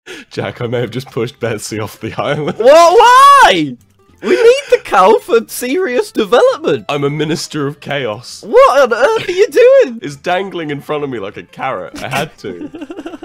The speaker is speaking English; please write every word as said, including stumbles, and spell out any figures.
Jack, I may have just pushed Betsy off the island. What? Why? We need the cow for serious development. I'm a minister of chaos. What on earth are you doing? It's dangling in front of me like a carrot. I had to.